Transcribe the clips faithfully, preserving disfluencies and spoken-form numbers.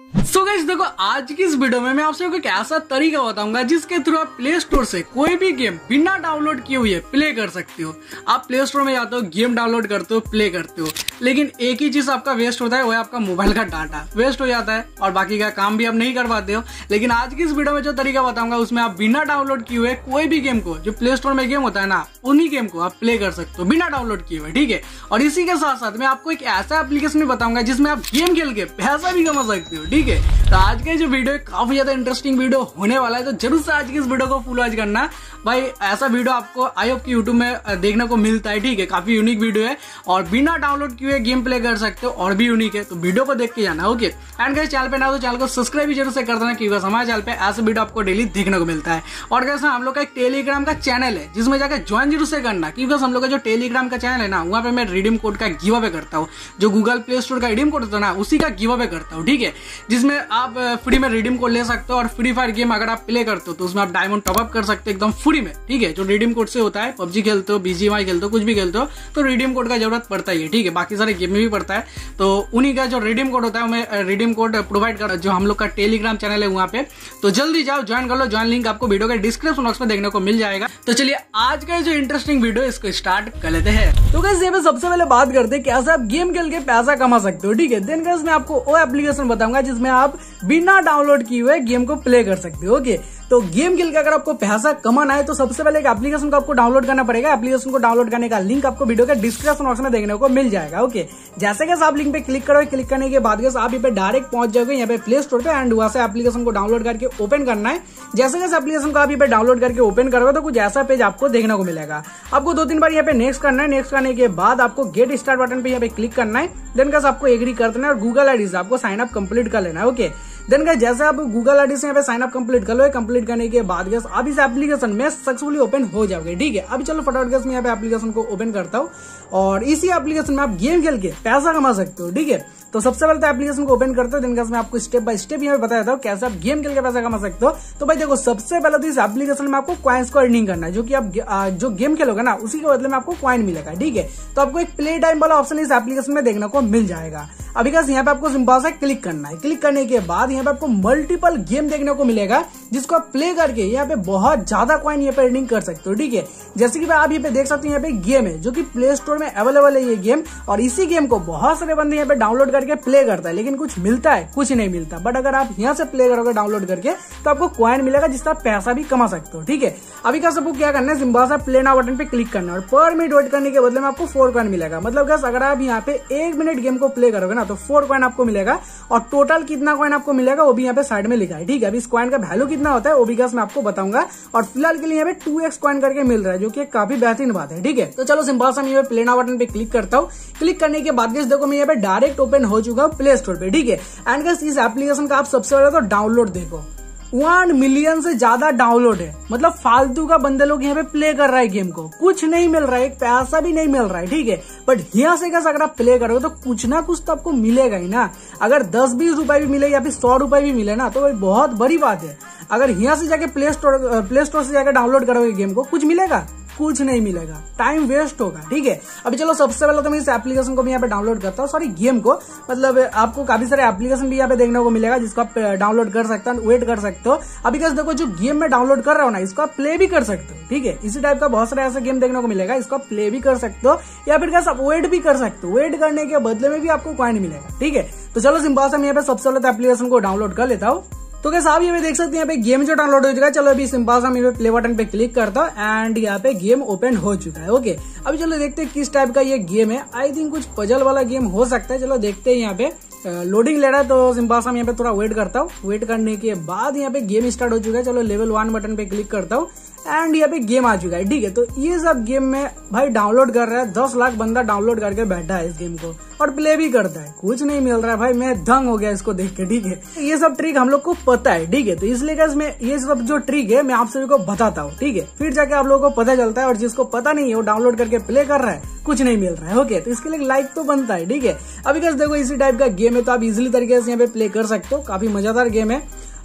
So guys देखो, आज की इस वीडियो में मैं आपसे एक ऐसा तरीका बताऊंगा जिसके थ्रू आप प्ले स्टोर से कोई भी गेम बिना डाउनलोड किए हुए प्ले कर सकते हो। आप प्ले स्टोर में जाते हो, गेम डाउनलोड करते हो, प्ले करते हो, लेकिन एक ही चीज आपका वेस्ट होता है, वो है आपका मोबाइल का डाटा वेस्ट हो जाता है और बाकी का काम भी आप नहीं कर पाते हो। लेकिन आज की इस वीडियो में जो तरीका बताऊंगा उसमें आप बिना डाउनलोड किए हुए कोई भी गेम को, जो प्ले स्टोर में गेम होता है ना, उन्हीं गेम को आप प्ले कर सकते हो बिना डाउनलोड किए हुए, ठीक है। और इसी के साथ साथ मैं आपको एक ऐसा एप्लीकेशन भी बताऊंगा जिसमें आप गेम खेल के पैसा भी कमा सकते हो, ठीक है। तो आज का जो वीडियो है काफी ज्यादा इंटरेस्टिंग वीडियो होने वाला है, तो जरूर से आज की इस वीडियो को फुल वॉच करना भाई। ऐसा वीडियो आपको आई होप कि यूट्यूब में देखने को मिलता है, ठीक है। काफी यूनिक वीडियो है और बिना डाउनलोड किए गेम प्ले कर सकते हो और भी यूनिक है, तो वीडियो को देख के जाना, ओके। एंड गाइस चैनल पे ना तो चैनल को सब्सक्राइब भी जरूर से कर देना, क्योंकि हमारे चैनल पे ऐसे वीडियो आपको डेली देखने को मिलता है। और गाइस हम लोग का एक टेलीग्राम का चैनल है जिसमें जाकर ज्वाइन जरूर से करना, क्योंकि हम लोग का जो टेलीग्राम का चैनल है ना, वहाँ पे मैं रिडीम कोड का गिव अवे करता हूँ। जो गूगल प्ले स्टोर का रिडीम कोड होता है ना, उसी का गिव अवे करता हूँ, ठीक है। जिसमें आप फ्री में रिडीम कोड ले सकते हो और फ्री फायर गेम अगर आप प्ले करते हो तो उसमें आप डायमंड टॉपअप कर सकते हो एकदम फ्री में, ठीक है। जो रिडीम कोड से होता है, पबजी खेलते हो, बीजीएमआई खेलते हो, कुछ भी खेलते हो तो रिडीम कोड का जरूरत पड़ता ही है, ठीक है। बाकी सारे गेम में भी पड़ता है, तो उन्हीं का जो रिडीम कोड होता है मैं रिडीम कोड प्रोवाइड कर, जो हम लोग का टेलीग्राम चैनल है वहाँ पे, तो जल्दी जाओ ज्वाइन कर लो। ज्वाइन लिंक आपको वीडियो के डिस्क्रिप्शन बॉक्स में देखने को मिल जाएगा। तो चलिए आज का जो इंटरेस्टिंग वीडियो इसको स्टार्ट कर लेते हैं। तो गाइस यहाँ पे सबसे पहले बात करते हैं कैसे आप गेम खेल के पैसा कमा सकते हो, ठीक है। देन गाइस मैं आपको वो एप्लीकेशन बताऊंगा जिसमें आप बिना डाउनलोड किए हुए गेम को प्ले कर सकते हो, ओके। तो गेम खेल के अगर आपको पैसा कमाना है तो सबसे पहले एक एप्लीकेशन को आपको डाउनलोड करना पड़ेगा। एप्लीकेशन को डाउनलोड करने का लिंक आपको वीडियो के डिस्क्रिप्शन बॉक्स में देखने को मिल जाएगा, ओके। जैसे कि आप लिंक पे क्लिक करोगे, क्लिक करने के बाद आप यहाँ पे डायरेक्ट पहुंच जाओगे यहाँ पे प्ले स्टोर पे, एंड वहां से एप्लीकेशन को डाउनलोड करके ओपन करना है। जैसे कि एप्लीकेशन को आप यहाँ पे डाउनलोड करके ओपन करोगे तो कुछ ऐसा पेज आपको देखने को मिलेगा। आपको दो तीन बार यहाँ पे नेक्स्ट करना है। नेक्स्ट करने के बाद आपको गेट स्टार्ट बटन पे यहाँ पे क्लिक करना है। देन गाइस आपको एग्री कर देना है और गूगल आईडी से आपको साइन अप कंप्लीट कर लेना है, ओके। देन गाइस जैसे आप गूगल आईडी से यहाँ पे साइन अप कंप्लीट कर लो, कंप्लीट करने के बाद गाइस आप इस एप्लीकेशन में सक्सेसफुली ओपन हो जाओगे, ठीक है। अभी चलो फटाफट गाइस मैं यहाँ पे एप्लीकेशन को ओपन करता हूँ और इसी एप्लीकेशन में आप गेम खेल के पैसा कमा सकते हो, ठीक है। तो सबसे पहले तो एप्लीकेशन को ओपन करते हो। देन गाइस मैं आपको स्टेप बाय स्टेप यहाँ पे बता देता हूँ कैसे आप गेम खेल के पैसा कमा सकते हो। तो भाई देखो, सबसे पहले तो इस एप्लीकेशन में आपको कॉइन्स को अर्निंग करना है, जो कि आप जो गेम खेलोगे ना उसी के बदले में आपको कॉइन मिलेगा, ठीक है। तो आपको एक प्ले टाइम वाला ऑप्शन इस एप्लीकेशन में देखने को मिल जाएगा। अभी गाइस यहाँ पे आपको सिंपल सा क्लिक करना है। क्लिक करने के बाद यहाँ पे आपको मल्टीपल गेम देखने को मिलेगा जिसको आप प्ले करके यहाँ पे बहुत ज्यादा कॉइन यहाँ पे अर्निंग कर सकते हो, ठीक है। जैसे कि आप यहाँ पे देख सकते हो, यहाँ पे गेम है जो कि प्ले स्टोर में अवेलेबल है ये गेम, और इसी गेम को बहुत सारे बंदे यहाँ पे डाउनलोड करके प्ले करता है, लेकिन कुछ मिलता है, कुछ नहीं मिलता। बट अगर आप यहाँ से प्ले करोगे डाउनलोड करके तो आपको कॉइन मिलेगा जिससे आप पैसा भी कमा सकते हो, ठीक है। अभी का सबको क्या करना है, सिंपल सा प्ले नाउ बटन पे क्लिक करना है और पर मिनट वेट करने के बदले में आपको फोर कॉइन मिलेगा। मतलब गाइस अगर आप यहाँ पे एक मिनट गेम को प्ले करोगे ना तो फोर कॉइन आपको मिलेगा, और टोटल कितना कॉइन आपको मिलेगा वो भी यहाँ पे साइड में लिखा है, ठीक है। अभी इस कॉइन का वैल्यू कितना होता है वो भी गाइस मैं आपको बताऊंगा, और फिलहाल के लिए यहाँ पे टू एक्स कॉइन करके मिल रहा है, जो कि काफी बेहतरीन बात है, ठीक है। तो चलो सिंपल सा मैं यहाँ पे प्ले नाउ बटन पे क्लिक करता हूँ। क्लिक करने के बाद गाइस देखो मैं यहाँ पे डायरेक्ट ओपन हो चुका हूँ प्ले स्टोर पे, ठीक है। एंड गाइस इस एप्लीकेशन का आप सबसे पहले तो डाउनलोड देखो, वन मिलियन से ज्यादा डाउनलोड है। मतलब फालतू का बंदे लोग यहाँ पे प्ले कर रहा है गेम को, कुछ नहीं मिल रहा है, एक पैसा भी नहीं मिल रहा है, ठीक है। बट यहाँ से कैसे अगर आप प्ले करोगे तो कुछ ना कुछ तो आपको मिलेगा ही ना। अगर दस बीस रुपए भी मिले या फिर सौ रुपए भी मिले ना तो भाई बहुत बड़ी बात है। अगर यहाँ से जाके प्ले स्टोर प्ले स्टोर से जाकर डाउनलोड करोगे गेम को, कुछ मिलेगा? कुछ नहीं मिलेगा, टाइम वेस्ट होगा, ठीक है। अभी चलो सबसे पहले तो मैं इस एप्लीकेशन को भी यहाँ पे डाउनलोड करता हूँ, सॉरी गेम को। मतलब आपको काफी सारे एप्लीकेशन भी यहाँ पे देखने को मिलेगा जिसको आप डाउनलोड कर सकते हो, वेट कर सकते हो। अभी कैसे देखो, जो गेम में डाउनलोड कर रहा हो ना इसको आप प्ले भी कर सकते हो, ठीक है। इसी टाइप का बहुत सारे ऐसे गेम देखने को मिलेगा, इसको आप प्ले भी कर सकते हो या फिर कैसे आप वेट भी कर सकते हो। वेट करने के बदले में भी आपको कॉइन मिलेगा, ठीक है। तो चलो सिंपल सा मैं यहाँ पे सबसे पहले तो एप्लीकेशन को डाउनलोड कर लेता हूँ। तो कैसे आप ये भी देख सकते हैं यहाँ पे गेम जो डाउनलोड हो चुका है। चलो अभी सिंपल सा मैं प्ले बटन पे क्लिक करता हूँ एंड यहाँ पे गेम ओपन हो चुका है, ओके। अभी चलो देखते हैं किस टाइप का ये गेम है। आई थिंक कुछ पजल वाला गेम हो सकता है। चलो देखते हैं, यहाँ पे लोडिंग ले रहा है तो सिंपल सा यहाँ पे थोड़ा वेट करता हूँ। वेट करने के बाद यहाँ पे गेम स्टार्ट हो चुका है। चलो लेवल वन बटन पे क्लिक करता हूँ एंड यहाँ पे गेम आ चुका है, ठीक है। तो ये सब गेम में भाई डाउनलोड कर रहा है, दस लाख बंदा डाउनलोड करके बैठा है इस गेम को और प्ले भी करता है, कुछ नहीं मिल रहा है भाई। मैं दंग हो गया इसको देख के, ठीक है। ये सब ट्रिक हम लोग को पता है, ठीक है। तो इसलिए गाइस मैं ये सब जो ट्रिक है मैं आप सभी को बताता हूँ, ठीक है। फिर जाके आप लोगों को पता चलता है, और जिसको पता नहीं है वो डाउनलोड करके प्ले कर रहा है, कुछ नहीं मिल रहा है, ओके। तो इसके लिए लाइक तो बनता है, ठीक है। अभी गाइस देखो इसी टाइप का गेम है तो आप इजिली तरीके से यहाँ पे प्ले कर सकते हो, काफी मजेदार गेम है।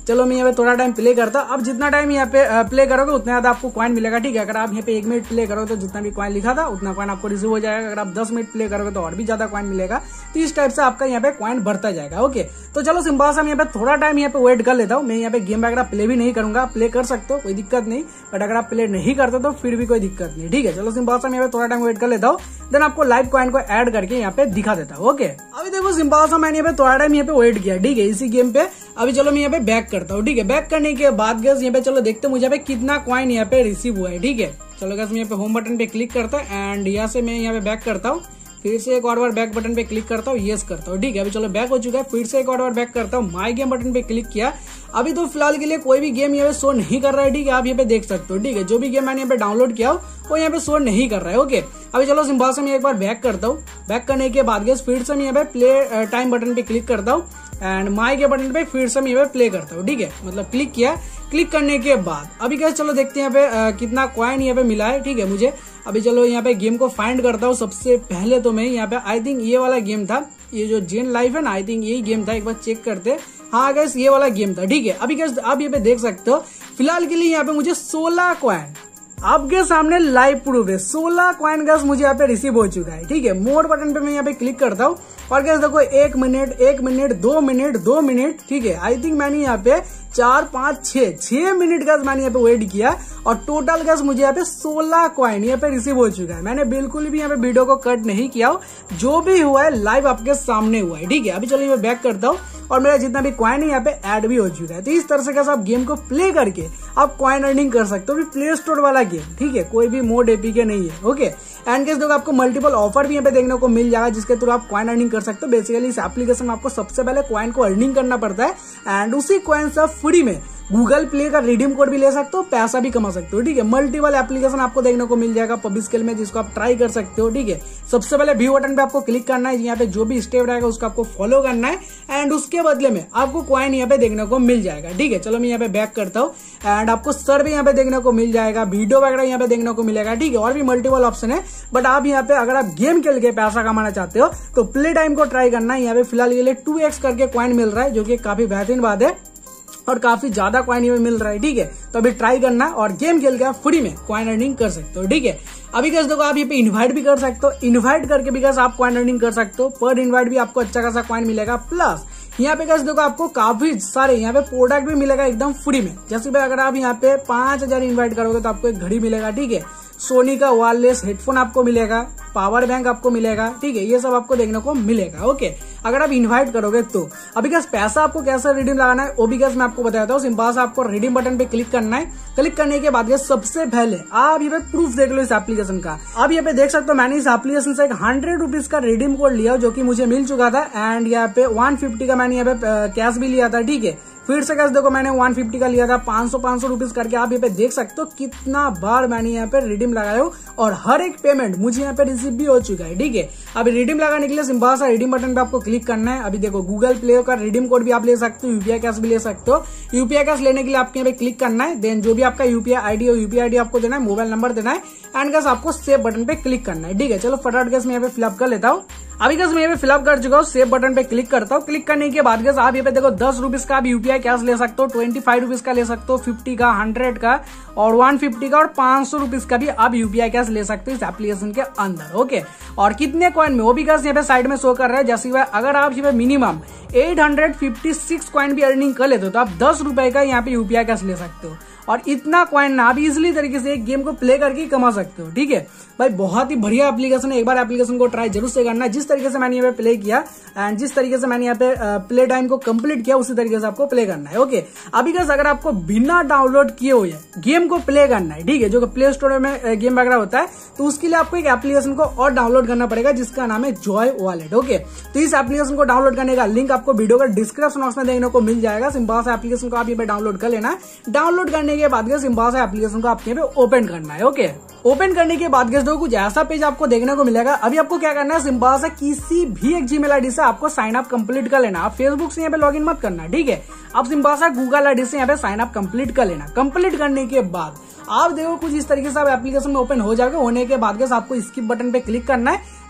चलो मैं यहाँ पे थोड़ा टाइम प्ले करता हूँ। अब जितना टाइम यहाँ पे प्ले करोगे उतना ज्यादा आपको कॉइन मिलेगा, ठीक है। अगर आप यहाँ पे एक मिनट प्ले करो तो जितना भी कॉइन लिखा था उतना कॉइन आपको रिसीव हो जाएगा। अगर आप दस मिनट प्ले करोगे तो और भी ज्यादा कॉइन मिलेगा। तो इस टाइप से आपका यहाँ पे कॉइन बढ़ता जाएगा। ओके, तो चलो सिंपल सा मैं यहाँ पे थोड़ा टाइम यहाँ पे वेट कर लेता हूँ। मैं यहाँ पे गेम वगैरह प्ले भी नहीं करूंगा, प्ले कर सकते हो, कोई दिक्कत नहीं, बट अगर आप प्ले नहीं करते तो फिर भी कोई दिक्कत नहीं, ठीक है। चलो सिंपल सा मैं यहाँ पे थोड़ा टाइम वेट कर लेता हूँ, देन आपको लाइव कॉइन को ऐड करके यहाँ पे दिखा देता हूँ। ओके, अभी देखो सिंपल सा मैंने यहाँ पे थोड़ा टाइम यहाँ पे वेट किया, ठीक है, इसी गेम पे। अभी चलो मैं यहाँ पे बैक करता हूँ, ठीक है। बैक करने के बाद गैस यहाँ पे चलो देखते मुझे यहाँ पे कितना कॉइन यहाँ पे रिसीव हुआ है, ठीक है। चलो गैस मैं यहाँ पे होम बटन पे क्लिक करता हूँ एंड यहाँ से मैं यहाँ पे बैक करता हूँ, फिर से एक और बार बैक बटन पे क्लिक करता हूँ, यस करता हूँ, ठीक है। अभी चलो बैक हो चुका है, फिर से एक और बार बैक करता हूँ, माई गेम बटन पे क्लिक किया। अभी तो फिलहाल के लिए कोई भी गेम यहाँ पे शो नहीं कर रहा है, ठीक है, आप यहाँ पे देख सकते हो, ठीक है। जो भी गेम मैंने यहाँ पे डाउनलोड किया हो वो यहाँ पे शो नहीं कर रहा है। ओके, अभी चलो सिंपल से मैं एक बार बैक करता हूँ। बैक करने के बाद गैस फिर से मैं यहाँ पे प्ले टाइम बटन पे क्लिक करता हूँ एंड माई के बटन पे फिर से मैं यहाँ पे प्ले करता हूँ, ठीक है। मतलब क्लिक किया, क्लिक करने के बाद अभी गैस चलो देखते हैं यहाँ पे आ, कितना कॉइन यहाँ पे मिला है, ठीक है मुझे। अभी चलो यहाँ पे गेम को फाइंड करता हूँ। सबसे पहले तो मैं यहाँ पे आई थिंक ये वाला गेम था, ये जो जेन लाइफ है ना, आई थिंक यही गेम था, एक बार चेक करते। हाँ गैस ये वाला गेम था, ठीक है। अभी गैस आप यहाँ पे देख सकते हो फिलहाल के लिए यहाँ पे मुझे सोलह कॉइन आपके सामने लाइव प्रूफ है, सोलह कॉइन गैस मुझे यहाँ पे रिसीव हो चुका है, ठीक है। मोर बटन पे मैं यहाँ पे क्लिक करता हूँ और गैस देखो एक मिनट एक मिनट दो मिनट दो मिनट ठीक है। आई थिंक मैंने यहाँ पे चार पांच छह छह मिनट गैस मैंने यहाँ पे वेट किया और टोटल गैस मुझे यहाँ पे सोलह कॉइन यहाँ पे रिसीव हो चुका है। मैंने बिल्कुल भी यहाँ पे वीडियो को कट नहीं किया हो, जो भी हुआ है लाइव आपके सामने हुआ है, ठीक है। अभी चलो मैं बैक करता हूँ और मेरा जितना भी कॉइन है यहाँ पे ऐड भी हो चुका है। तो इस तरह से कैसे आप गेम को प्ले करके आप कॉइन अर्निंग कर सकते हो, प्ले स्टोर वाला गेम, ठीक है, कोई भी मोड एपीके नहीं है। ओके, एंड कैसे देखो आपको मल्टीपल ऑफर भी यहाँ पे देखने को मिल जाएगा जिसके थ्रू आप कॉइन अर्निंग कर सकते हो। बेसिकली इस एप्लीकेशन में आपको सबसे पहले कॉइन को अर्निंग करना पड़ता है एंड उसी कॉइन से आप फ्री में गूगल प्ले का रिडीम कोड भी ले सकते हो, पैसा भी कमा सकते हो, ठीक है। मल्टीपल एप्लीकेशन आपको देखने को मिल जाएगा पब स्केल में, जिसको आप ट्राई कर सकते हो, ठीक है। सबसे पहले व्यू बटन पे आपको क्लिक करना है, यहाँ पे जो भी स्टेप रहेगा उसको आपको फॉलो करना है एंड उसके बदले में आपको कॉइन यहाँ पे देखने को मिल जाएगा, ठीक है। चलो मैं यहाँ पे बैक करता हूँ एंड आपको सर भी यहाँ पे देखने को मिल जाएगा, वीडियो वगैरह यहाँ पे देखने को मिलेगा, ठीक है। और भी मल्टीपल ऑप्शन है, बट आप यहाँ पे अगर आप गेम खेल के पैसा कमाना चाहते हो तो प्ले टाइम को ट्राई करना है। यहाँ पे फिलहाल ये टू एक्स करके कॉइन मिल रहा है, जो कि काफी बेहतरीन बात है और काफी ज्यादा कॉइन यहाँ मिल रहा है, ठीक है। तो अभी ट्राई करना और गेम खेल के आप फ्री में कॉइन अर्निंग कर सकते हो, ठीक है। अभी कैसे देखो आप यहाँ पे इनवाइट भी कर सकते हो, इनवाइट करके भी कैसे आप कॉइन अर्निंग कर सकते हो। पर इनवाइट भी आपको अच्छा खासा कॉइन मिलेगा, प्लस यहाँ पे कैसे देखो आपको काफी सारे यहाँ पे प्रोडक्ट भी मिलेगा एकदम फ्री में। जैसे भाई अगर आप यहाँ पे पांच हजार इन्वाइट करोगे तो आपको एक घड़ी मिलेगा, ठीक है। सोनी का वायरलेस हेडफोन आपको मिलेगा, पावर बैंक आपको मिलेगा, ठीक है। ये सब आपको देखने को मिलेगा, ओके, अगर आप इनवाइट करोगे तो। अभी कैसे पैसा आपको कैसे रिडीम लगाना है वो भी कैसे मैं आपको बताता हूँ। सिंपल से आपको रिडीम बटन पे क्लिक करना है, क्लिक करने के बाद सबसे पहले आप यहाँ पे प्रूफ देख लो इस एप्लीकेशन का। आप यहाँ पे देख सकते हो मैंने इस एप्लीकेशन से एक हंड्रेड रुपीज का रिडीम कोड लिया जो कि मुझे मिल चुका था एंड यहाँ पे वन फिफ्टी का मैंने यहाँ पे कैश भी लिया था, ठीक है। फिर से कैसे देखो मैंने वन फिफ्टी का लिया था, पांच सौ पांच सौ रुपीज करके आप यहाँ पे देख सकते हो कितना बार मैंने यहाँ पे रिडीम लगाया हूँ और हर एक पेमेंट मुझे यहाँ पे रिसीव भी हो चुका है, ठीक है। अभी रिडीम लगाने के लिए सिंपल सा रिडीम बटन पे आपको क्लिक करना है। अभी देखो गूगल प्ले का रिडीम कोड भी आप ले सकते हो, यूपीआई कैश भी ले सकते हो। यूपीआई कैश लेने के लिए आपके यहाँ पे क्लिक करना है, देन जो भी आपका यूपीआई आईडी हो यूपीआई आईडी आपको देना है, मोबाइल नंबर देना है एंड कैसे आपको सेव बटन पे क्लिक करना है, ठीक है। चलो फटाफट कैसे मैं यहाँ पे फिलअप कर लेता हूँ। अभी कैसे मैं यहाँ पे फिलअप कर चुका हूँ, सेव बटन पे क्लिक करता हूँ। क्लिक करने के बाद कैसे आप यहाँ पे देखो दस रुपीज का आप यूपीआई कैश ले सकते हो, ट्वेंटी फाइव रुपीज का ले सकते हो, फिफ्टी का, हंड्रेड का और वन फिफ्टी का और पांच सौ रुपीज का भी आप यूपीआई कैश ले सकते हो इस एप्लीकेशन के अंदर, ओके। और कितने कॉइन में वो भी कैसे यहाँ पे साइड में शो कर रहा है। जैसे अगर आप यहाँ पे minimum eight hundred fifty six coin भी अर्निंग कर लेते हो तो आप दस रुपए का यहाँ पे यूपीआई कैश ले सकते हो और इतना कॉइन ना आप इजिली तरीके से एक गेम को प्ले करके कमा सकते हो, ठीक है भाई। बहुत ही बढ़िया एप्लीकेशन है, एक बार एप्लीकेशन को ट्राई जरूर से करना। जिस तरीके से मैंने यहाँ पे प्ले किया एंड जिस तरीके से मैंने यहाँ पे प्ले टाइम को कंप्लीट किया उसी तरीके से आपको प्ले करना है, ओके। अभी गाइस अगर आपको बिना डाउनलोड किए हुए गेम को प्ले करना है, ठीक है, जो कि प्ले स्टोर में गेम वगैरह होता है, तो उसके लिए आपको एक एप्लीकेशन को और डाउनलोड करना पड़ेगा जिसका नाम है जॉय वॉलेट, ओके। तो इस एप्लीकेशन को डाउनलोड करने का लिंक आपको वीडियो का डिस्क्रिप्शन बॉक्स में देखने को मिल जाएगा। सिंपल से एप्लीकेशन को आप यहाँ पे डाउनलोड कर लेना। डाउनलोड करने के बाद सिंपल से एप्लीकेशन को आपके यहाँ पे ओपन करना है, ओके। ओपन करने के बाद गेस दो कुछ ऐसा पेज आपको देखने को मिलेगा। अभी आपको क्या करना है, सिंपल से किसी भी एक जीमेल आईडी से आपको साइन अप कंप्लीट कर लेना। आप फेसबुक से यहाँ पे लॉगिन मत करना, ठीक है। आप सिंपल से गूगल आईडी से यहाँ पे साइन अप कंप्लीट कर लेना। कंप्लीट करने के बाद आप देखो कुछ इस तरीके से आप एप्लीकेशन में ओपन हो जाएगा। होने के बाद आपको स्किप बटन पे क्लिक करना है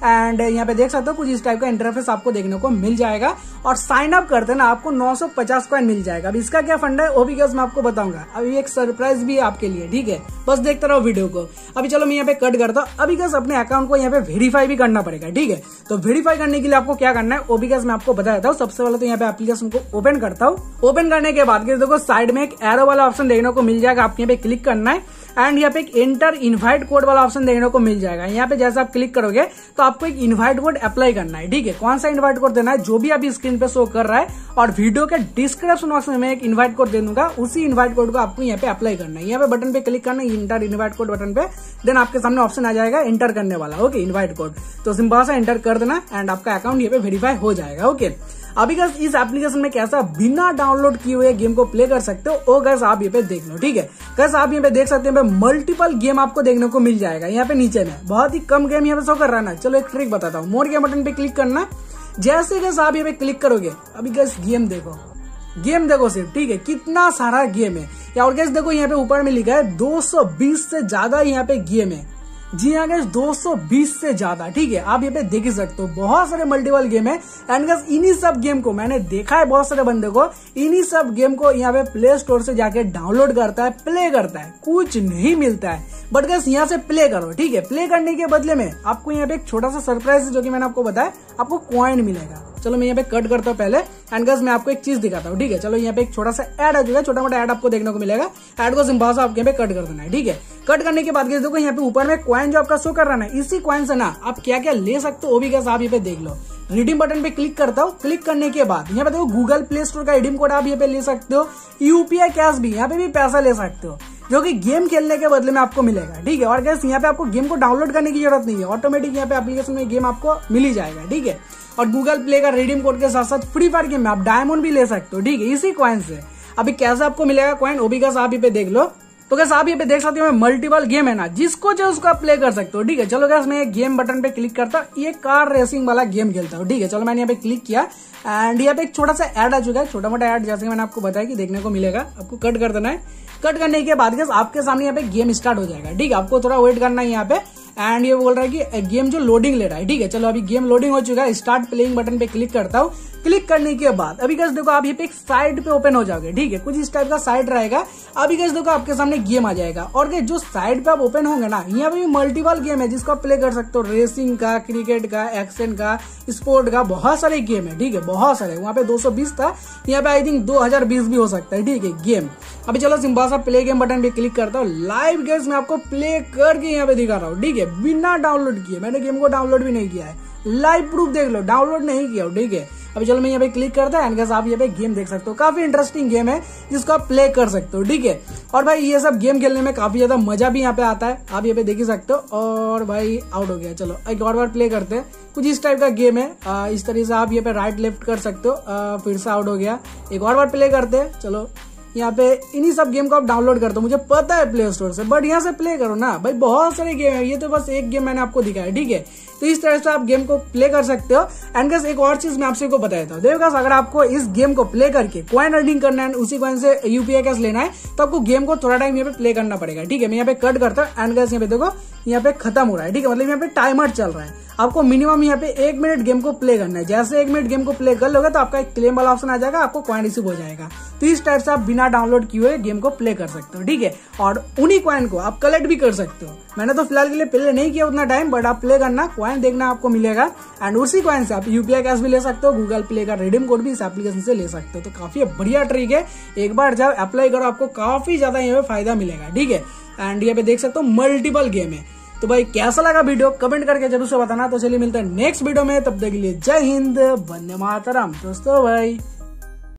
एंड यहाँ पे देख सकते हो कुछ इस टाइप का इंटरफेस आपको देखने को मिल जाएगा। और साइन अप करते ना आपको नौ सौ पचास कॉइन मिल जाएगा। अब इसका क्या फंडा है वो भी मैं आपको बताऊंगा। अभी एक सरप्राइज भी है आपके लिए, ठीक है, बस देखते रहो वीडियो को। अभी चलो मैं यहाँ पे कट करता हूँ। अभी गैस अपने अकाउंट को यहाँ पे वेरीफाई भी करना पड़ेगा, ठीक है। तो वेरीफाई करने के लिए आपको क्या करना है वो भी गैस मैं आपको बता देता हूँ। सबसे पहले तो यहाँ पे एप्लीकेशन को ओपन करता हूँ। ओपन करने के बाद देखो साइड में एक एरो वाला ऑप्शन देखने को मिल जाएगा, आपको यहाँ पे क्लिक करना है। एंड यहाँ पे एक एंटर इनवाइट कोड वाला ऑप्शन देखने को मिल जाएगा। यहाँ पे जैसे आप क्लिक करोगे तो आपको एक इनवाइट कोड अप्लाई करना है, ठीक है। कौन सा इनवाइट कोड देना है जो भी अभी स्क्रीन पे शो कर रहा है, और वीडियो के डिस्क्रिप्शन बॉक्स में मैं एक इनवाइट कोड दे दूंगा, उसी इनवाइट कोड को आपको यहाँ पे अप्लाई करना है। यहाँ पे बटन पे क्लिक करना है, इंटर इनवाइट कोड बटन पे, देन आपके सामने ऑप्शन आ जाएगा एंटर करने वाला, ओके, इनवाइट कोड। तो सिंपल सा एंटर कर देना एंड आपका अकाउंट यहाँ पे वेरीफाई हो जाएगा, ओके। अभी गैस इस एप्लीकेशन में कैसा बिना डाउनलोड किए हुए गेम को प्ले कर सकते हो वो गैस आप यहाँ पे देख लो, ठीक है। गैस आप यहाँ पे देख सकते हैं मल्टीपल गेम आपको देखने को मिल जाएगा। यहाँ पे नीचे में बहुत ही कम गेम यहाँ पे शो कर रहा है ना। चलो एक ट्रिक बताता हूँ, मोड के बटन पे क्लिक करना। जैसे गैस आप यहाँ पे क्लिक करोगे, अभी गैस गेम देखो, गेम देखो सिर्फ, ठीक है, कितना सारा गेम है। या और गैस देखो यहाँ पे ऊपर में लिखा है दो सौ बीस से ज्यादा यहाँ पे गेम है। जी हाँ गैस, दो सौ बीस से ज्यादा, ठीक है, आप यहाँ पे देख ही सकते हो। बहुत सारे मल्टीपल गेम है। एंड गैस इन्हीं सब गेम को मैंने देखा है, बहुत सारे बंदे को इन्हीं सब गेम को यहाँ पे प्ले स्टोर से जाके डाउनलोड करता है, प्ले करता है, कुछ नहीं मिलता है। बट गैस यहाँ से प्ले करो, ठीक है। प्ले करने के बदले में आपको यहाँ पे एक छोटा सा सरप्राइज जो कि मैंने आपको बताया, आपको कॉइन मिलेगा। चलो मैं यहाँ पे कट करता हूँ पहले। एंड गैस मैं आपको एक चीज दिखाता हूँ, ठीक है। चलो यहाँ पे एक छोटा सा एड आ चुका है, छोटा मोटा एड आपको देखने को मिलेगा। एड को सिंपल सा आपके यहाँ पे कट कर देना है, ठीक है। कट करने के बाद गैस देखो यहाँ पे ऊपर में कॉइन जो आपका शो कर रहा है ना, इसी कॉइन से ना आप क्या क्या ले सकते हो वो भी गैस आप यहाँ पे देख लो। रिडीम बटन पे क्लिक करता हूँ। क्लिक करने के बाद यहाँ पे देखो गूगल प्ले स्टोर का रिडीम कोड आप यहाँ पे ले सकते हो। यूपीआई कैश भी यहाँ पे भी पैसा ले सकते हो, जो कि गेम खेलने के बदले में आपको मिलेगा, ठीक है। और गैस यहाँ पे आपको गेम को डाउनलोड करने की जरूरत नहीं है, ऑटोमेटिक यहाँ पे एप्लीकेशन में गेम आपको मिल ही जाएगा, ठीक है। और गूगल प्ले का रिडीम कोड के साथ साथ फ्री फायर गेम में आप डायमंड भी ले सकते हो, ठीक है, इसी कॉइन से। अभी कैसे आपको मिलेगा कॉइन वो भी गैस आप यहाँ पे देख लो। तो गैस आप यहाँ पे देख सकते हो मल्टीपल गेम है ना, जिसको जो उसको प्ले कर सकते हो, ठीक है। चलो गैस मैं गेम बटन पे क्लिक करता हूँ, ये कार रेसिंग वाला गेम खेलता हूँ, ठीक है। चलो मैंने यहाँ पे क्लिक किया एंड यहाँ पे एक छोटा सा ऐड आ चुका है, छोटा मोटा ऐड, जैसे मैंने आपको बताया कि देखने को मिलेगा। आपको कट कर देना है। कट करने के बाद गैस आपके सामने यहाँ पे गेम स्टार्ट हो जाएगा, ठीक है। आपको थोड़ा वेट करना है यहाँ पे। एंड ये बोल रहा है कि गेम जो लोडिंग ले रहा है, ठीक है। चलो अभी गेम लोडिंग हो चुका है। स्टार्ट प्लेइंग बटन पे क्लिक करता हूँ। क्लिक करने के बाद अभी गैस देखो आप ये पे एक साइड पे ओपन हो जाओगे, ठीक है, कुछ इस टाइप का साइड रहेगा। अभी गैस देखो आपके सामने गेम आ जाएगा। और गैस जो साइड पे आप ओपन होंगे ना, यहाँ पे भी मल्टीपल गेम है जिसको आप प्ले कर सकते हो। रेसिंग का, क्रिकेट का, एक्शन का, स्पोर्ट का, बहुत सारे गेम है, ठीक है, बहुत सारे। वहाँ पे दो सौ बीस था, यहाँ पे आई थिंक दो हजार बीस भी हो सकता है, ठीक है, गेम। अभी चलो सिंपल सा प्ले गेम बटन पे क्लिक करता हूँ। लाइव गेम्स मैं आपको प्ले करके यहाँ पे दिखा रहा हूँ, ठीक है, बिना डाउनलोड किए। मैंने गेम को डाउनलोड भी नहीं किया है, लाइव प्रूफ देख लो, डाउनलोड नहीं किया, ठीक है। अभी चलो मैं यहाँ पे क्लिक करता है एंड गैस आप यहाँ पे गेम देख सकते हो। काफी इंटरेस्टिंग गेम है जिसको आप प्ले कर सकते हो, ठीक है। और भाई ये सब गेम खेलने में काफी ज्यादा मजा भी यहाँ पे आता है, आप यहाँ पे देख ही सकते हो। और भाई आउट हो गया, चलो एक और बार प्ले करते हैं। कुछ इस टाइप का गेम है, आ, इस तरीके से आप यहाँ पे राइट लेफ्ट कर सकते हो। आ, फिर से आउट हो गया, एक और बार प्ले करते हैं। चलो यहाँ पे इन्हीं सब गेम को आप डाउनलोड करते हो, मुझे पता है प्ले स्टोर से, बट यहाँ से प्ले करो ना भाई, बहुत सारे गेम है। ये तो बस एक गेम मैंने आपको दिखाया, ठीक है। तो इस तरह से आप गेम को प्ले कर सकते हो। एंड गैस एक और चीज मैं आपसे को बताता हूँ, देखो गैस अगर आपको इस गेम को प्ले करके कॉइन अर्निंग करना है, उसी कॉइन से यूपीआई कैश लेना है, तो आपको गेम को थोड़ा टाइम यहाँ पे प्ले करना पड़ेगा, ठीक है। मैं यहाँ पे कट करता हूँ एंड गैस यहाँ पे देखो यहाँ पे खत्म हो रहा है, ठीक है, मतलब यहाँ पे टाइमर चल रहा है। आपको मिनिमम यहाँ पे एक मिनट गेम को प्ले करना है। जैसे एक मिनट गेम को प्ले कर लोगे तो आपका एक क्लेम वाला ऑप्शन आ जाएगा, आपको कॉइन रिसीव हो जाएगा। तो इस टाइप से आप बिना डाउनलोड किए हुए गेम को प्ले कर सकते हो, ठीक है। और उन्हीं कॉइन को आप कलेक्ट भी कर सकते हो। मैंने तो फिलहाल के लिए प्ले नहीं किया उतना टाइम, बट आप प्ले करना, कॉइन देखना आपको मिलेगा। एंड उसी कॉइन से आप यूपीआई कैश भी ले सकते हो, गूगल प्ले का रिडीम कोड भी इस एप्लीकेशन से ले सकते हो। तो काफी बढ़िया ट्रिक है, एक बार जब अप्लाई करो आपको काफी ज्यादा यहाँ पे फायदा मिलेगा, ठीक है। एंड यहाँ पे देख सकते हो मल्टीपल गेम है। तो भाई कैसा लगा वीडियो कमेंट करके जरूर से बताना। तो चलिए मिलते हैं नेक्स्ट वीडियो में, तब तक के लिए जय हिंद, वंदे मातरम दोस्तों भाई।